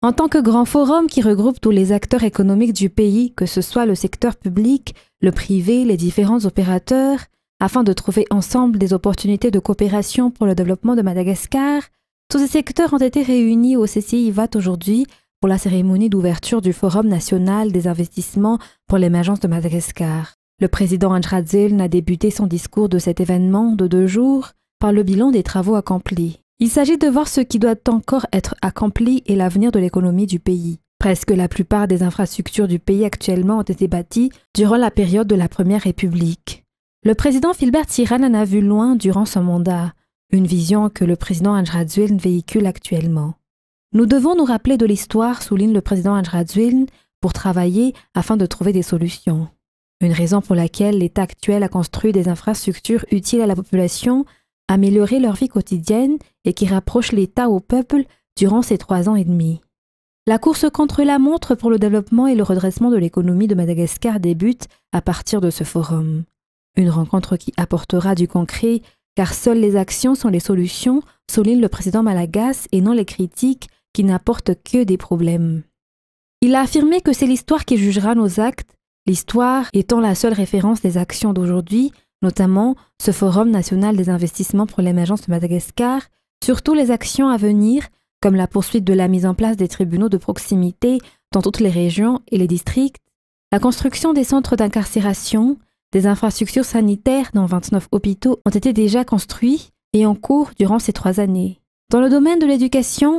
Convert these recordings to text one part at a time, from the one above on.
En tant que grand forum qui regroupe tous les acteurs économiques du pays, que ce soit le secteur public, le privé, les différents opérateurs, afin de trouver ensemble des opportunités de coopération pour le développement de Madagascar, tous ces secteurs ont été réunis au CCI-VAT aujourd'hui pour la cérémonie d'ouverture du Forum national des investissements pour l'émergence de Madagascar. Le président Andjradzeline a débuté son discours de cet événement de 2 jours par le bilan des travaux accomplis. Il s'agit de voir ce qui doit encore être accompli et l'avenir de l'économie du pays. Presque la plupart des infrastructures du pays actuellement ont été bâties durant la période de la Première République. Le président Philbert Tsiran en a vu loin durant son mandat, une vision que le président Andjradzeline véhicule actuellement. Nous devons nous rappeler de l'histoire, souligne le président Andjradzeline, pour travailler afin de trouver des solutions. Une raison pour laquelle l'État actuel a construit des infrastructures utiles à la population, améliorer leur vie quotidienne et qui rapprochent l'État au peuple durant ces 3 ans et demi. La course contre la montre pour le développement et le redressement de l'économie de Madagascar débute à partir de ce forum. Une rencontre qui apportera du concret, car seules les actions sont les solutions, souligne le président malagasy et non les critiques qui n'apportent que des problèmes. Il a affirmé que c'est l'histoire qui jugera nos actes, l'histoire étant la seule référence des actions d'aujourd'hui, notamment ce Forum national des investissements pour l'émergence de Madagascar, surtout les actions à venir, comme la poursuite de la mise en place des tribunaux de proximité dans toutes les régions et les districts, la construction des centres d'incarcération, des infrastructures sanitaires dans 29 hôpitaux ont été déjà construits et en cours durant ces 3 années. Dans le domaine de l'éducation,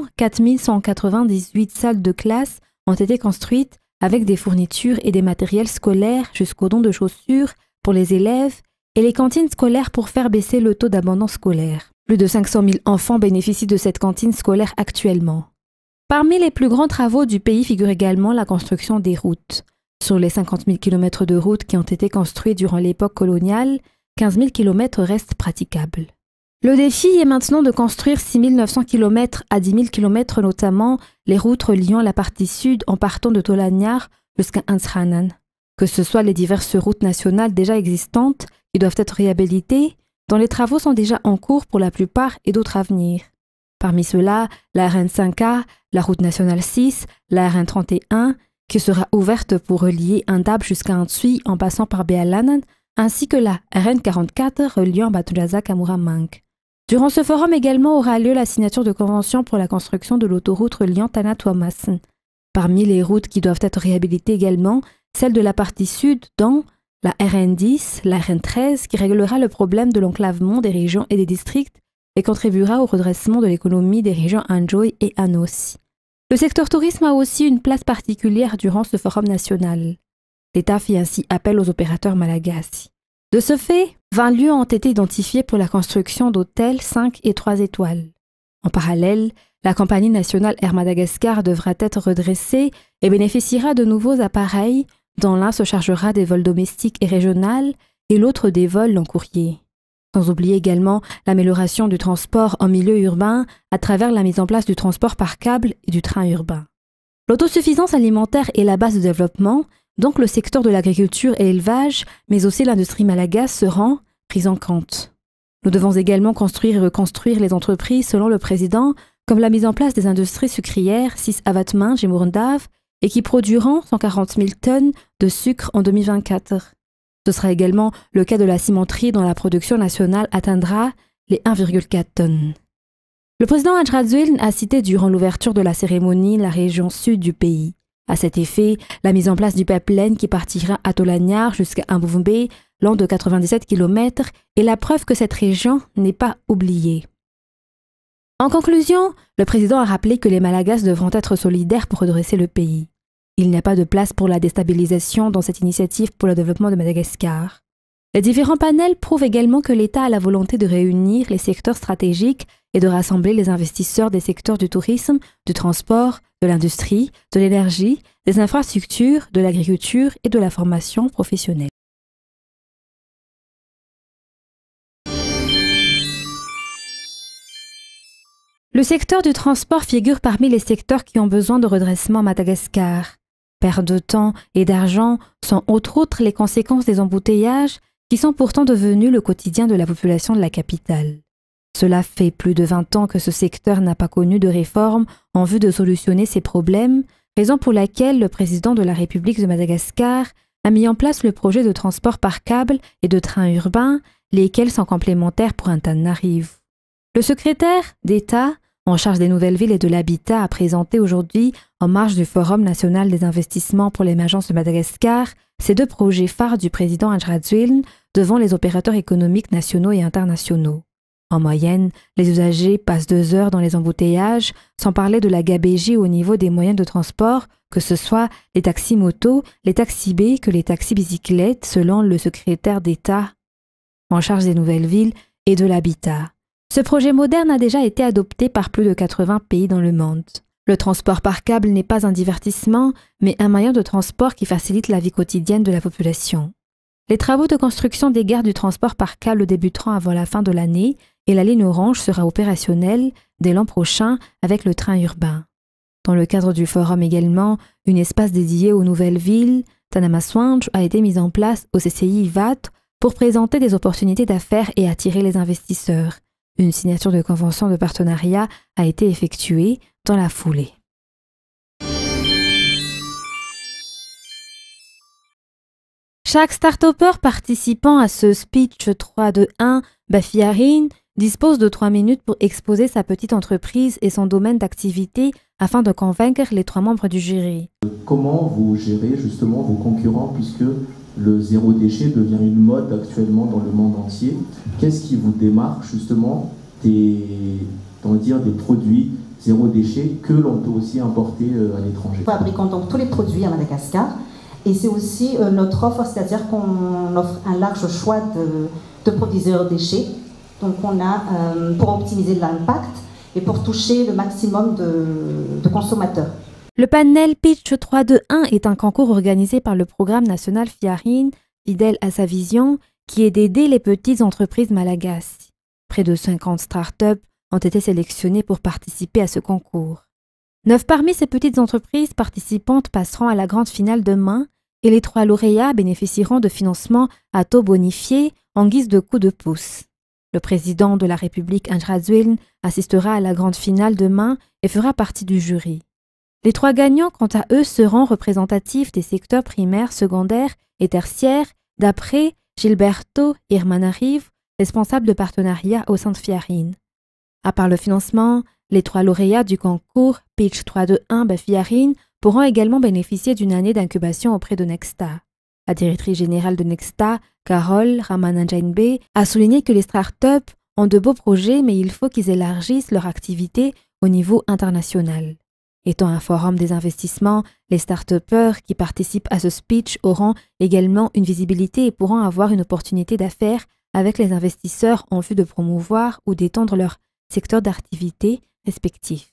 4198 salles de classe ont été construites avec des fournitures et des matériels scolaires jusqu'au don de chaussures pour les élèves et les cantines scolaires pour faire baisser le taux d'abandon scolaire. Plus de 500 000 enfants bénéficient de cette cantine scolaire actuellement. Parmi les plus grands travaux du pays figure également la construction des routes. Sur les 50 000 km de routes qui ont été construits durant l'époque coloniale, 15 000 km restent praticables. Le défi est maintenant de construire 6 900 km à 10 000 km, notamment les routes reliant la partie sud en partant de Tolagnar jusqu'à Ansranan. Que ce soit les diverses routes nationales déjà existantes qui doivent être réhabilitées, dont les travaux sont déjà en cours pour la plupart et d'autres à venir. Parmi ceux-là, la RN5A, la route nationale 6, la RN31, qui sera ouverte pour relier Indab jusqu'à Antsui en passant par Bealanan, ainsi que la RN44 reliant Batulazak à Muramang. Durant ce forum également aura lieu la signature de convention pour la construction de l'autoroute reliant Tanat-Wamasen. Parmi les routes qui doivent être réhabilitées également, celle de la partie sud dans la RN10, la RN13 qui réglera le problème de l'enclavement des régions et des districts et contribuera au redressement de l'économie des régions Anjoy et Anossi. Le secteur tourisme a aussi une place particulière durant ce forum national. L'État fit ainsi appel aux opérateurs malagasy. De ce fait, 20 lieux ont été identifiés pour la construction d'hôtels 5 et 3 étoiles. En parallèle, la compagnie nationale Air Madagascar devra être redressée et bénéficiera de nouveaux appareils, dont l'un se chargera des vols domestiques et régionaux et l'autre des vols long courrier. Sans oublier également l'amélioration du transport en milieu urbain à travers la mise en place du transport par câble et du train urbain. L'autosuffisance alimentaire est la base de développement, donc le secteur de l'agriculture et l'élevage, mais aussi l'industrie malagasy seront pris en compte. Nous devons également construire et reconstruire les entreprises selon le président, comme la mise en place des industries sucrières 6 à Vatmin et Mourndav et qui produiront 140 000 tonnes de sucre en 2024. Ce sera également le cas de la cimenterie dont la production nationale atteindra les 1,4 tonnes. Le président Andjradzeline a cité durant l'ouverture de la cérémonie la région sud du pays. À cet effet, la mise en place du pipeline qui partira à Tolagnar jusqu'à Mbuvumbe, long de 97 km, est la preuve que cette région n'est pas oubliée. En conclusion, le président a rappelé que les Malagasy devront être solidaires pour redresser le pays. Il n'y a pas de place pour la déstabilisation dans cette initiative pour le développement de Madagascar. Les différents panels prouvent également que l'État a la volonté de réunir les secteurs stratégiques et de rassembler les investisseurs des secteurs du tourisme, du transport, de l'industrie, de l'énergie, des infrastructures, de l'agriculture et de la formation professionnelle. Le secteur du transport figure parmi les secteurs qui ont besoin de redressement à Madagascar. Perte de temps et d'argent sont entre autres les conséquences des embouteillages qui sont pourtant devenus le quotidien de la population de la capitale. Cela fait plus de 20 ans que ce secteur n'a pas connu de réforme en vue de solutionner ces problèmes, raison pour laquelle le président de la République de Madagascar a mis en place le projet de transport par câble et de trains urbains, lesquels sont complémentaires pour Antananarivo. Le secrétaire d'État en charge des nouvelles villes et de l'habitat a présenté aujourd'hui, en marge du Forum national des investissements pour l'émergence de Madagascar, ces deux projets phares du président Andry devant les opérateurs économiques nationaux et internationaux. En moyenne, les usagers passent 2 heures dans les embouteillages, sans parler de la gabegie au niveau des moyens de transport, que ce soit les taxis motos, les taxis B que les taxis bicyclettes, selon le secrétaire d'État en charge des nouvelles villes et de l'habitat. Ce projet moderne a déjà été adopté par plus de 80 pays dans le monde. Le transport par câble n'est pas un divertissement, mais un moyen de transport qui facilite la vie quotidienne de la population. Les travaux de construction des gares du transport par câble débuteront avant la fin de l'année et la ligne orange sera opérationnelle dès l'an prochain avec le train urbain. Dans le cadre du forum également, un espace dédié aux nouvelles villes, Tanamaswanj, a été mis en place au CCI VAT pour présenter des opportunités d'affaires et attirer les investisseurs. Une signature de convention de partenariat a été effectuée dans la foulée. Chaque start-upper participant à ce speech 3-2-1 Bafiarine dispose de 3 minutes pour exposer sa petite entreprise et son domaine d'activité afin de convaincre les 3 membres du jury. Comment vous gérez justement vos concurrents puisque le zéro déchet devient une mode actuellement dans le monde entier? Qu'est-ce qui vous démarque justement des produits zéro déchet que l'on peut aussi importer à l'étranger? Nous fabriquons donc tous les produits à Madagascar et c'est aussi notre offre, c'est-à-dire qu'on offre un large choix de produits zéro déchet. Donc on a, pour optimiser l'impact et pour toucher le maximum de consommateurs. Le panel Pitch 3-2-1 est un concours organisé par le programme national Fiarine, fidèle à sa vision, qui est d'aider les petites entreprises malagasy. Près de 50 startups ont été sélectionnées pour participer à ce concours. 9 parmi ces petites entreprises participantes passeront à la grande finale demain et les 3 lauréats bénéficieront de financements à taux bonifiés en guise de coup de pouce. Le président de la République Andry assistera à la grande finale demain et fera partie du jury. Les 3 gagnants, quant à eux, seront représentatifs des secteurs primaires, secondaires et tertiaires, d'après Gilberto Irmanarivo, responsable de partenariat au sein de Fiarine. À part le financement, les 3 lauréats du concours Pitch 3-2-1 Bafiarine pourront également bénéficier d'une année d'incubation auprès de Nexta. La directrice générale de Nexta, Carole Ramananjanbe, a souligné que les startups ont de beaux projets, mais il faut qu'ils élargissent leur activité au niveau international. Étant un forum des investissements, les start-upers qui participent à ce speech auront également une visibilité et pourront avoir une opportunité d'affaires avec les investisseurs en vue de promouvoir ou d'étendre leur secteur d'activité respectifs.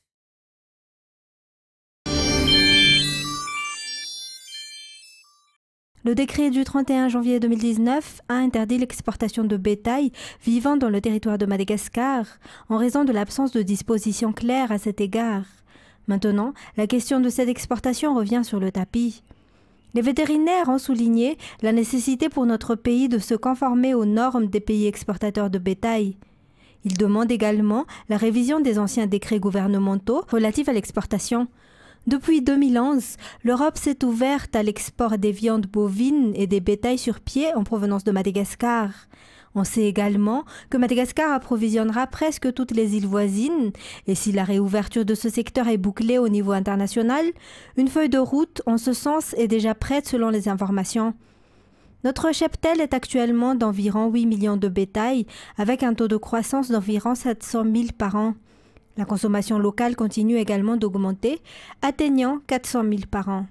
Le décret du 31 janvier 2019 a interdit l'exportation de bétail vivant dans le territoire de Madagascar en raison de l'absence de dispositions claires à cet égard. Maintenant, la question de cette exportation revient sur le tapis. Les vétérinaires ont souligné la nécessité pour notre pays de se conformer aux normes des pays exportateurs de bétail. Ils demandent également la révision des anciens décrets gouvernementaux relatifs à l'exportation. Depuis 2011, l'Europe s'est ouverte à l'export des viandes bovines et des bétails sur pied en provenance de Madagascar. On sait également que Madagascar approvisionnera presque toutes les îles voisines et si la réouverture de ce secteur est bouclée au niveau international, une feuille de route en ce sens est déjà prête selon les informations. Notre cheptel est actuellement d'environ 8 millions de bétail avec un taux de croissance d'environ 700 000 par an. La consommation locale continue également d'augmenter, atteignant 400 000 par an.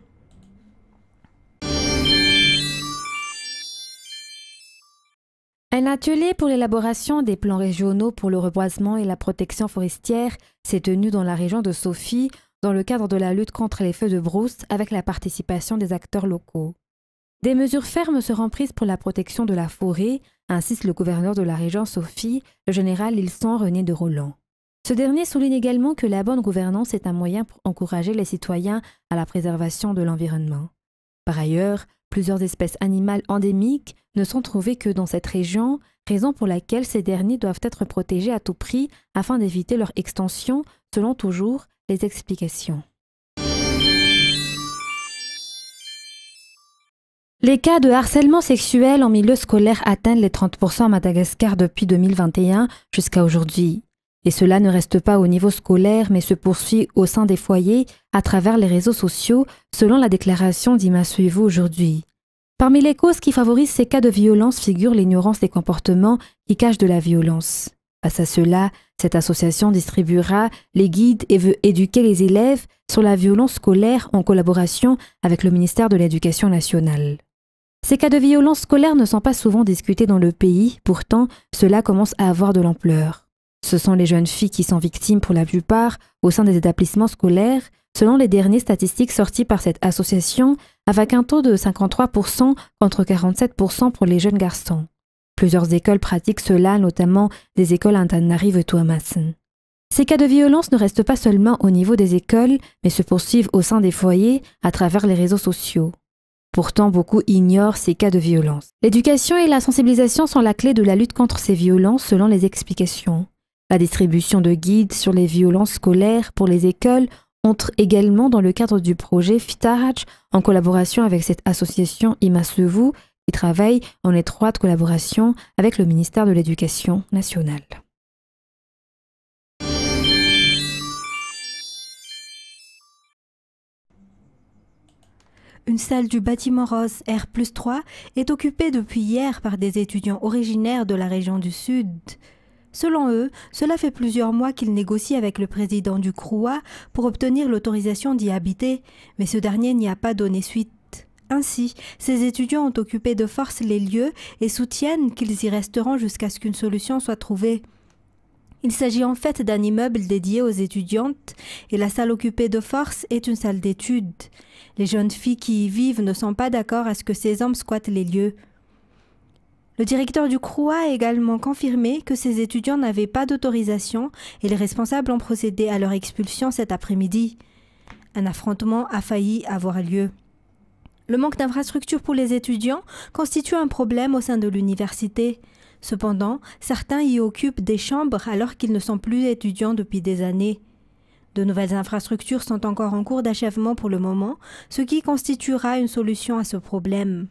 Un atelier pour l'élaboration des plans régionaux pour le reboisement et la protection forestière s'est tenu dans la région de Sophie dans le cadre de la lutte contre les feux de brousse avec la participation des acteurs locaux. Des mesures fermes seront prises pour la protection de la forêt, insiste le gouverneur de la région Sophie, le général Ilson René de Roland. Ce dernier souligne également que la bonne gouvernance est un moyen pour encourager les citoyens à la préservation de l'environnement. Par ailleurs, Plusieurs espèces animales endémiques ne sont trouvées que dans cette région, raison pour laquelle ces derniers doivent être protégés à tout prix afin d'éviter leur extension, selon toujours les explications. Les cas de harcèlement sexuel en milieu scolaire atteignent les 30% à Madagascar depuis 2021 jusqu'à aujourd'hui. Et cela ne reste pas au niveau scolaire, mais se poursuit au sein des foyers à travers les réseaux sociaux, selon la déclaration d'Imasuivu aujourd'hui. Parmi les causes qui favorisent ces cas de violence figure l'ignorance des comportements qui cachent de la violence. Face à cela, cette association distribuera les guides et veut éduquer les élèves sur la violence scolaire en collaboration avec le ministère de l'Éducation nationale. Ces cas de violence scolaire ne sont pas souvent discutés dans le pays, pourtant cela commence à avoir de l'ampleur. Ce sont les jeunes filles qui sont victimes pour la plupart au sein des établissements scolaires, selon les dernières statistiques sorties par cette association, avec un taux de 53% contre 47% pour les jeunes garçons. Plusieurs écoles pratiquent cela, notamment des écoles Antananarivoto-Amassen. Ces cas de violence ne restent pas seulement au niveau des écoles, mais se poursuivent au sein des foyers à travers les réseaux sociaux. Pourtant, beaucoup ignorent ces cas de violence. L'éducation et la sensibilisation sont la clé de la lutte contre ces violences selon les explications. La distribution de guides sur les violences scolaires pour les écoles entre également dans le cadre du projet Fitaraj en collaboration avec cette association Imasuivu qui travaille en étroite collaboration avec le ministère de l'Éducation nationale. Une salle du bâtiment rose R+3 est occupée depuis hier par des étudiants originaires de la région du Sud. Selon eux, cela fait plusieurs mois qu'ils négocient avec le président du CROUA pour obtenir l'autorisation d'y habiter, mais ce dernier n'y a pas donné suite. Ainsi, ces étudiants ont occupé de force les lieux et soutiennent qu'ils y resteront jusqu'à ce qu'une solution soit trouvée. Il s'agit en fait d'un immeuble dédié aux étudiantes et la salle occupée de force est une salle d'études. Les jeunes filles qui y vivent ne sont pas d'accord à ce que ces hommes squattent les lieux. Le directeur du CROUA a également confirmé que ces étudiants n'avaient pas d'autorisation et les responsables ont procédé à leur expulsion cet après-midi. Un affrontement a failli avoir lieu. Le manque d'infrastructures pour les étudiants constitue un problème au sein de l'université. Cependant, certains y occupent des chambres alors qu'ils ne sont plus étudiants depuis des années. De nouvelles infrastructures sont encore en cours d'achèvement pour le moment, ce qui constituera une solution à ce problème.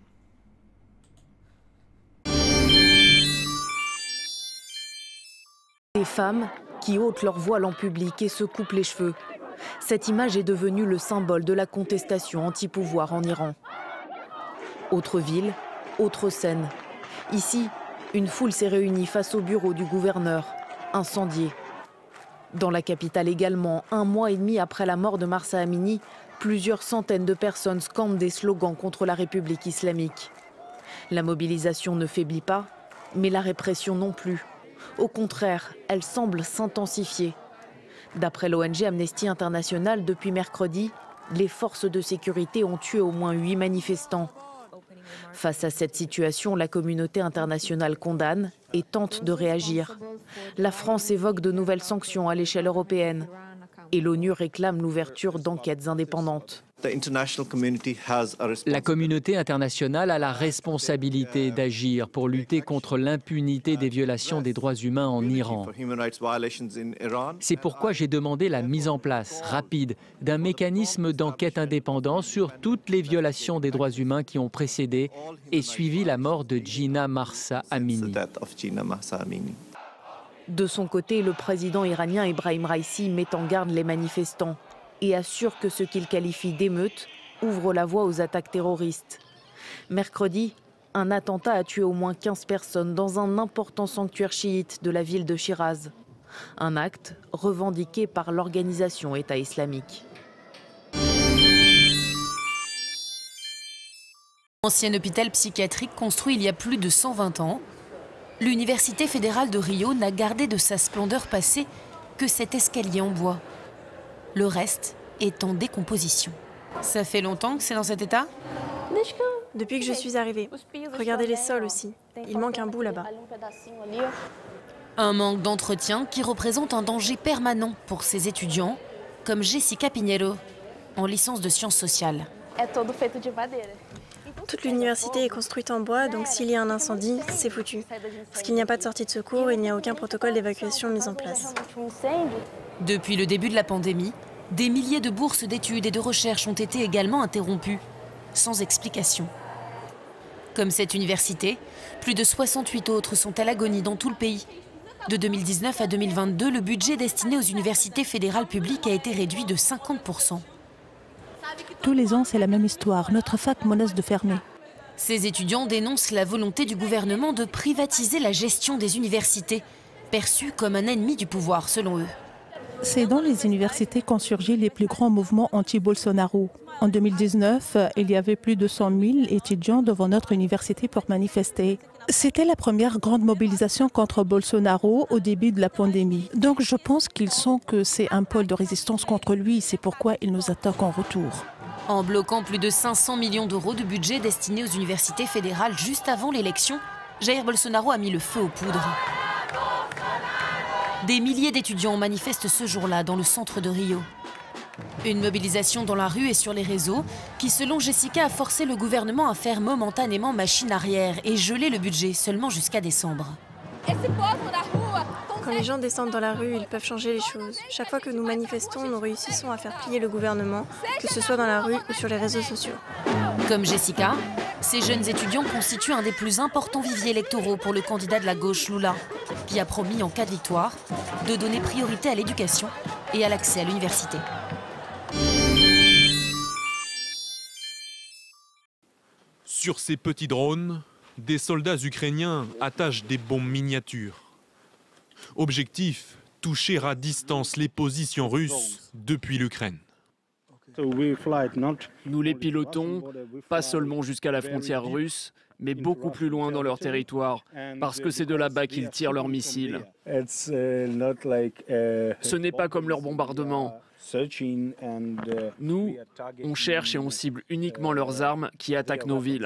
Des femmes qui ôtent leur voile en public et se coupent les cheveux. Cette image est devenue le symbole de la contestation anti-pouvoir en Iran. Autre ville, autre scène. Ici, une foule s'est réunie face au bureau du gouverneur, incendié. Dans la capitale également, 1 mois et demi après la mort de Mahsa Amini, plusieurs centaines de personnes scandent des slogans contre la République islamique. La mobilisation ne faiblit pas, mais la répression non plus. Au contraire, elle semble s'intensifier. D'après l'ONG Amnesty International, depuis mercredi, les forces de sécurité ont tué au moins 8 manifestants. Face à cette situation, la communauté internationale condamne et tente de réagir. La France évoque de nouvelles sanctions à l'échelle européenne et l'ONU réclame l'ouverture d'enquêtes indépendantes. La communauté internationale a la responsabilité d'agir pour lutter contre l'impunité des violations des droits humains en Iran. C'est pourquoi j'ai demandé la mise en place rapide d'un mécanisme d'enquête indépendant sur toutes les violations des droits humains qui ont précédé et suivi la mort de Jina Mahsa Amini. De son côté, le président iranien Ebrahim Raïssi met en garde les manifestants et assure que ce qu'il qualifie d'émeute ouvre la voie aux attaques terroristes. Mercredi, un attentat a tué au moins 15 personnes dans un important sanctuaire chiite de la ville de Shiraz. Un acte revendiqué par l'organisation État islamique. Ancien hôpital psychiatrique construit il y a plus de 120 ans, l'Université fédérale de Rio n'a gardé de sa splendeur passée que cet escalier en bois. Le reste est en décomposition. Ça fait longtemps que c'est dans cet état ? Depuis que je suis arrivée. Regardez les sols aussi. Il manque un bout là-bas. Un manque d'entretien qui représente un danger permanent pour ces étudiants, comme Jessica Pinheiro, en licence de sciences sociales. Toute l'université est construite en bois, donc s'il y a un incendie, c'est foutu. Parce qu'il n'y a pas de sortie de secours et il n'y a aucun protocole d'évacuation mis en place. Depuis le début de la pandémie, des milliers de bourses d'études et de recherche ont été également interrompues, sans explication. Comme cette université, plus de 68 autres sont à l'agonie dans tout le pays. De 2019 à 2022, le budget destiné aux universités fédérales publiques a été réduit de 50%. Tous les ans, c'est la même histoire. Notre fac menace de fermer. Ces étudiants dénoncent la volonté du gouvernement de privatiser la gestion des universités, perçue comme un ennemi du pouvoir selon eux. C'est dans les universités qu'ont surgi les plus grands mouvements anti-Bolsonaro. En 2019, il y avait plus de 100 000 étudiants devant notre université pour manifester. C'était la première grande mobilisation contre Bolsonaro au début de la pandémie. Donc je pense qu'ils sentent que c'est un pôle de résistance contre lui. C'est pourquoi ils nous attaquent en retour. En bloquant plus de 500 millions d'euros de budget destiné aux universités fédérales juste avant l'élection, Jair Bolsonaro a mis le feu aux poudres. Des milliers d'étudiants manifestent ce jour-là dans le centre de Rio. Une mobilisation dans la rue et sur les réseaux qui, selon Jessica, a forcé le gouvernement à faire momentanément machine arrière et geler le budget seulement jusqu'à décembre. Quand les gens descendent dans la rue, ils peuvent changer les choses. Chaque fois que nous manifestons, nous réussissons à faire plier le gouvernement, que ce soit dans la rue ou sur les réseaux sociaux. Comme Jessica, ces jeunes étudiants constituent un des plus importants viviers électoraux pour le candidat de la gauche Lula, qui a promis en cas de victoire de donner priorité à l'éducation et à l'accès à l'université. Sur ces petits drones, des soldats ukrainiens attachent des bombes miniatures. Objectif, toucher à distance les positions russes depuis l'Ukraine. Nous les pilotons, pas seulement jusqu'à la frontière russe, mais beaucoup plus loin dans leur territoire, parce que c'est de là-bas qu'ils tirent leurs missiles. Ce n'est pas comme leur bombardement. Nous, on cherche et on cible uniquement leurs armes qui attaquent nos villes.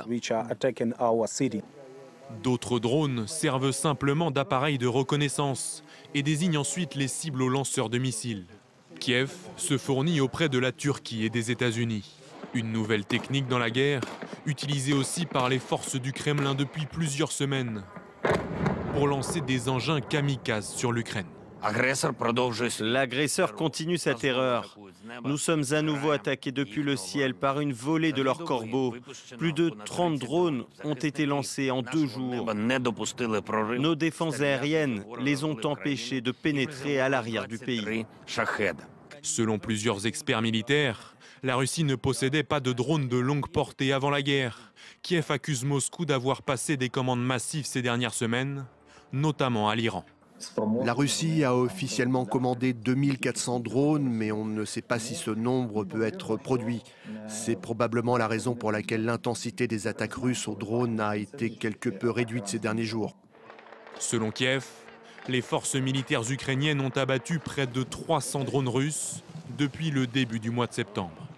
D'autres drones servent simplement d'appareils de reconnaissance et désignent ensuite les cibles aux lanceurs de missiles. Kiev se fournit auprès de la Turquie et des États-Unis. Une nouvelle technique dans la guerre, utilisée aussi par les forces du Kremlin depuis plusieurs semaines, pour lancer des engins kamikazes sur l'Ukraine. L'agresseur continue sa terreur. Nous sommes à nouveau attaqués depuis le ciel par une volée de leurs corbeaux. Plus de 30 drones ont été lancés en 2 jours. Nos défenses aériennes les ont empêchés de pénétrer à l'arrière du pays. Selon plusieurs experts militaires, la Russie ne possédait pas de drones de longue portée avant la guerre. Kiev accuse Moscou d'avoir passé des commandes massives ces dernières semaines, notamment à l'Iran. La Russie a officiellement commandé 2400 drones, mais on ne sait pas si ce nombre peut être produit. C'est probablement la raison pour laquelle l'intensité des attaques russes aux drones a été quelque peu réduite ces derniers jours. Selon Kiev, les forces militaires ukrainiennes ont abattu près de 300 drones russes depuis le début du mois de septembre.